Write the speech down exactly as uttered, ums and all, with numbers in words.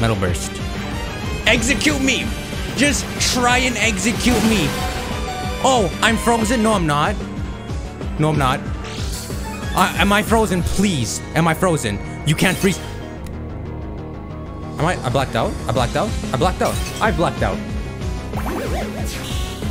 Metal burst. Execute me! Just try and execute me. Oh, I'm frozen? No, I'm not. No, I'm not. Uh, am I frozen? Please. Am I frozen? You can't freeze. Am I? I blacked out? I blacked out? I blacked out. I blacked out.